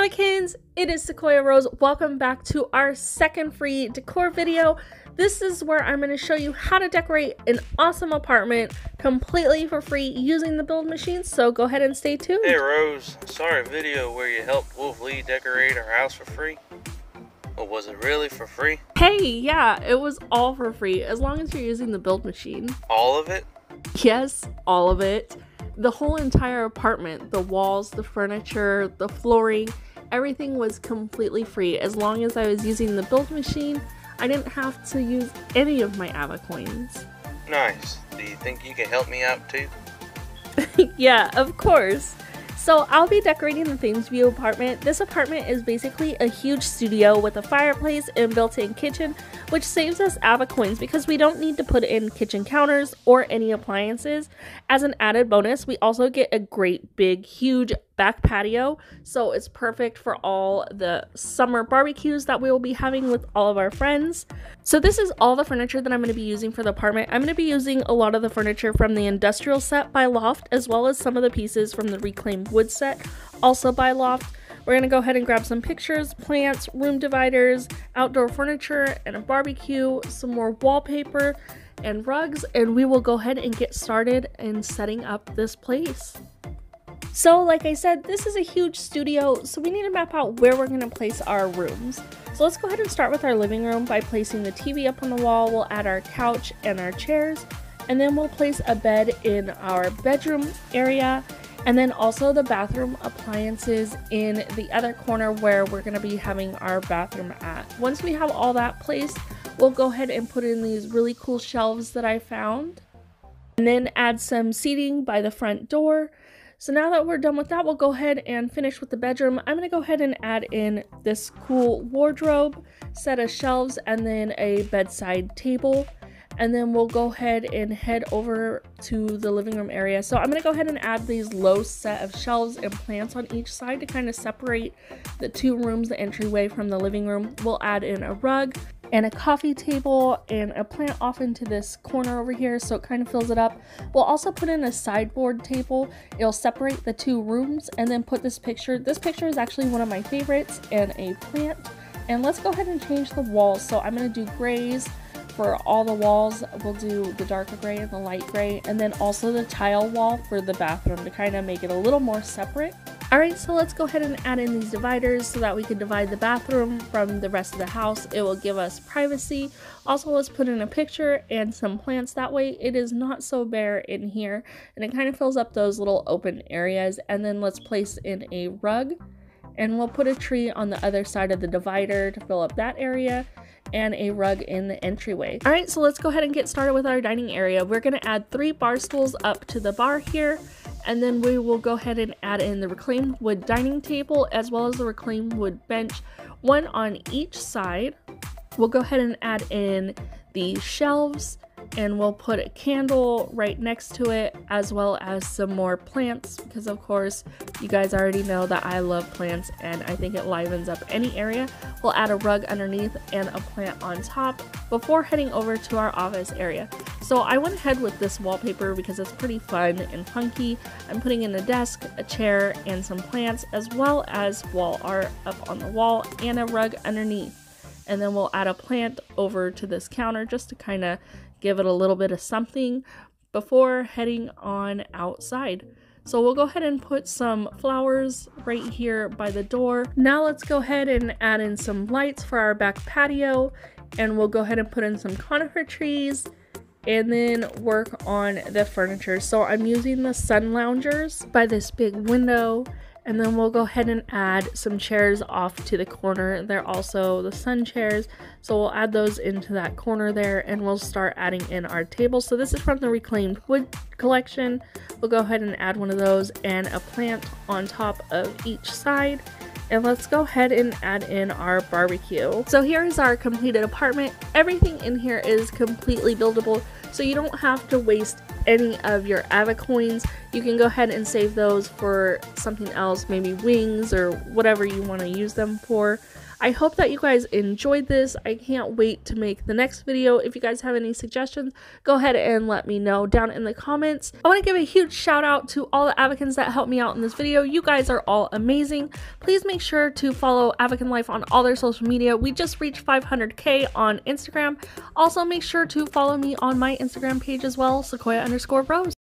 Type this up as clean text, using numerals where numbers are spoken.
Avakins, it is Sequoia Rose. Welcome back to our second free decor video. This is where I'm going to show you how to decorate an awesome apartment completely for free using the build machine, so go ahead and stay tuned. Hey Rose, saw a video where you helped Wolf Lee decorate her house for free. But was it really for free? Hey, yeah, it was all for free as long as you're using the build machine. All of it? Yes, all of it. The whole entire apartment, the walls, the furniture, the flooring, everything was completely free. As long as I was using the build machine, I didn't have to use any of my Ava coins. Nice. Do you think you can help me out too? Yeah, of course. So I'll be decorating the Thamesview apartment. This apartment is basically a huge studio with a fireplace and built-in kitchen, which saves us Ava coins because we don't need to put in kitchen counters or any appliances. As an added bonus, we also get a great big huge back patio, so it's perfect for all the summer barbecues that we will be having with all of our friends. So this is all the furniture that I'm going to be using for the apartment. I'm going to be using a lot of the furniture from the industrial set by Loft, as well as some of the pieces from the reclaimed wood set, also by Loft. We're going to go ahead and grab some pictures, plants, room dividers, outdoor furniture, and a barbecue, some more wallpaper and rugs, and we will go ahead and get started in setting up this place. So like I said, this is a huge studio, so we need to map out where we're going to place our rooms. So let's go ahead and start with our living room by placing the TV up on the wall. We'll add our couch and our chairs, and then we'll place a bed in our bedroom area, and then also the bathroom appliances in the other corner where we're going to be having our bathroom at. Once we have all that placed, we'll go ahead and put in these really cool shelves that I found, and then add some seating by the front door. So now that we're done with that, we'll go ahead and finish with the bedroom. I'm going to go ahead and add in this cool wardrobe, set of shelves, and then a bedside table. And then we'll go ahead and head over to the living room area. So I'm going to go ahead and add these low set of shelves and plants on each side to kind of separate the two rooms, the entryway from the living room. We'll add in a rug and a coffee table and a plant off into this corner over here, so it kind of fills it up. We'll also put in a sideboard table. It'll separate the two rooms, and then put this picture. This picture is actually one of my favorites, and a plant. And let's go ahead and change the walls. So I'm going to do grays for all the walls. We'll do the darker gray and the light gray, and then also the tile wall for the bathroom to kind of make it a little more separate. Alright, so let's go ahead and add in these dividers so that we can divide the bathroom from the rest of the house. It will give us privacy. Also, let's put in a picture and some plants. That way it is not so bare in here, and it kind of fills up those little open areas. And then let's place in a rug, and we'll put a tree on the other side of the divider to fill up that area, and a rug in the entryway. Alright, so let's go ahead and get started with our dining area. We're going to add 3 bar stools up to the bar here, and then we will go ahead and add in the reclaimed wood dining table as well as the reclaimed wood bench, one on each side. We'll go ahead and add in the shelves, and we'll put a candle right next to it, as well as some more plants, because of course you guys already know that I love plants and I think it livens up any area. We'll add a rug underneath and a plant on top before heading over to our office area. So I went ahead with this wallpaper because it's pretty fun and funky. I'm putting in a desk, a chair, and some plants, as well as wall art up on the wall and a rug underneath. And then we'll add a plant over to this counter just to kind of give it a little bit of something before heading on outside. So we'll go ahead and put some flowers right here by the door. Now let's go ahead and add in some lights for our back patio, and we'll go ahead and put in some conifer trees and then work on the furniture. So I'm using the sun loungers by this big window, and then we'll go ahead and add some chairs off to the corner. They're also the sun chairs, so we'll add those into that corner there, and we'll start adding in our table. So this is from the reclaimed wood collection. We'll go ahead and add one of those and a plant on top of each side. And let's go ahead and add in our barbecue. So here is our completed apartment. Everything in here is completely buildable, so you don't have to waste any of your Ava coins. You can go ahead and save those for something else, maybe wings or whatever you want to use them for. I hope that you guys enjoyed this. I can't wait to make the next video. If you guys have any suggestions, go ahead and let me know down in the comments. I want to give a huge shout out to all the Avakians that helped me out in this video. You guys are all amazing. Please make sure to follow Avakin Life on all their social media. We just reached 500K on Instagram. Also make sure to follow me on my Instagram page as well, Sequoia_Bros.